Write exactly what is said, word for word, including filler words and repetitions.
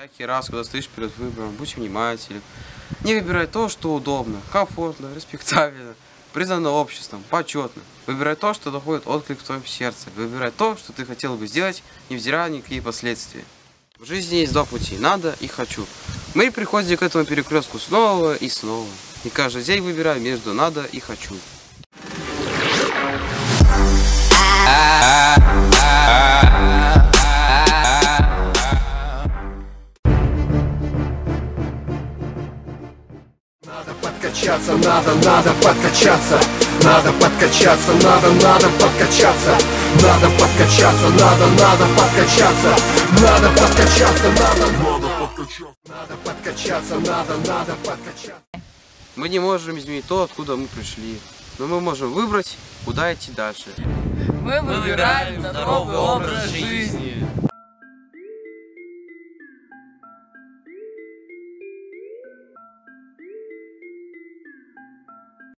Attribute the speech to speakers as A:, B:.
A: Всякий раз, когда стоишь перед выбором, будь внимателен. Не выбирай то, что удобно, комфортно, респектабельно, признано обществом, почетно. Выбирай то, что находит отклик в твоем сердце. Выбирай то, что ты хотел бы сделать, невзирая на никакие последствия. В жизни есть два пути: надо и хочу. Мы приходим к этому перекрестку снова и снова. И каждый день выбираем между надо и хочу.
B: Надо подкачаться, надо, надо подкачаться. Надо подкачаться, надо, надо подкачаться. Надо подкачаться, надо, надо подкачаться. Надо подкачаться, надо, надо подкачаться. Надо подкачаться, надо, надо подкачаться.
A: Мы не можем изменить то, откуда мы пришли, но мы можем выбрать, куда идти дальше.
C: Мы выбираем здоровый образ жизни.